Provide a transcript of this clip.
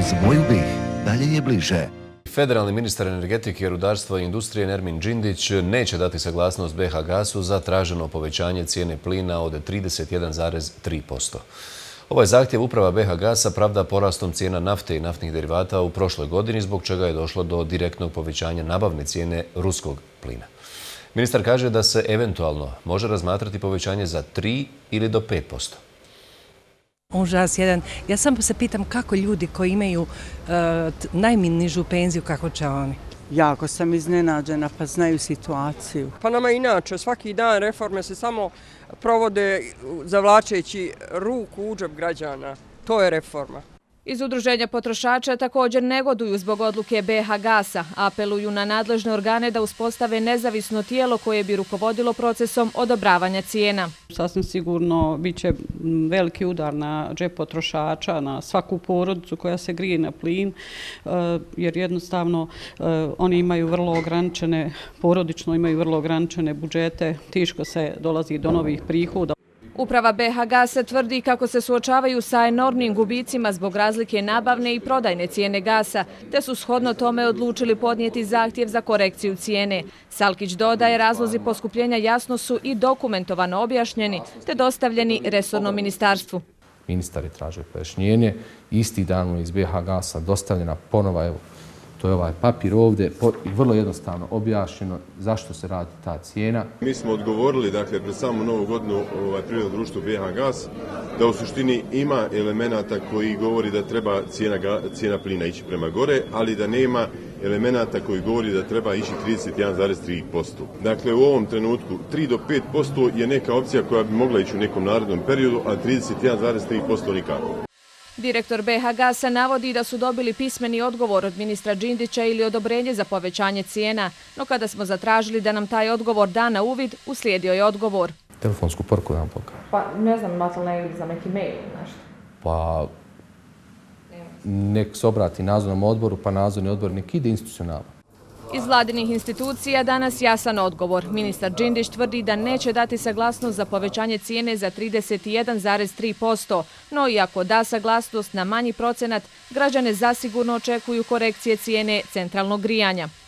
Uz moju BiH dalje je bliže. Federalni ministar energetike, rudarstva i industrije Nermin Džindić neće dati saglasnost BiH Gasu za traženo povećanje cijene plina od 31,3%. Ovaj zahtjev uprava BiH Gasa pravda porastom cijena nafte i naftnih derivata u prošloj godini, zbog čega je došlo do direktnog povećanja nabavne cijene ruskog plina. Ministar kaže da se eventualno može razmatrati povećanje za 3 ili do 5%. Užas jedan. Ja samo se pitam kako ljudi koji imaju najnižu penziju, kako će oni? Jako sam iznenađena, pa znaju situaciju. Pa nama inače, svaki dan reforme se samo provode zavlačeći ruku u džep građana. To je reforma. Iz Udruženja potrošača također negoduju zbog odluke BiH Gasa. Apeluju na nadležne organe da uspostave nezavisno tijelo koje bi rukovodilo procesom odobravanja cijena. Sasvim sigurno bit će veliki udar na džep potrošača, na svaku porodicu koja se grije na plin, jer jednostavno oni imaju vrlo ograničene, porodično imaju vrlo ograničene budžete, teško se dolazi do novih prihoda. Uprava BiH Gasa tvrdi kako se suočavaju sa enormnim gubicima zbog razlike nabavne i prodajne cijene gasa, te su shodno tome odlučili podnijeti zahtjev za korekciju cijene. Salkić dodaje, razlozi poskupljenja jasno su i dokumentovano objašnjeni, te dostavljeni resornom ministarstvu. Ministar je tražio pojašnjenje, isti dan mu je iz BiH Gasa dostavljena ponova, evo, to je ovaj papir ovdje, vrlo jednostavno objašnjeno zašto se radi ta cijena. Mi smo odgovorili, dakle, pred samu novu godinu privredno društvo BiH Gas, da u suštini ima elemenata koji govori da treba cijena plina ići prema gore, ali da nema elemenata koji govori da treba ići 31,3%. Dakle, u ovom trenutku 3 do 5% je neka opcija koja bi mogla ići u nekom narednom periodu, a 31,3% nikako. Direktor BiH Gasa navodi da su dobili pismeni odgovor od ministra Džindića ili odobrenje za povećanje cijena, no kada smo zatražili da nam taj odgovor da na uvid, uslijedio je odgovor. Telefonsku poruku nam pokaže. Pa ne znam, imate li za neki mail ili nešto? Pa nek se obrati nadzornom odboru, pa nadzorni odbor nek ide institucionalno. Iz vladinih institucija danas jasan odgovor. Ministar Džindić tvrdi da neće dati saglasnost za povećanje cijene za 31,3%, no i ako da saglasnost na manji procenat, građane zasigurno očekuju korekcije cijene centralnog grijanja.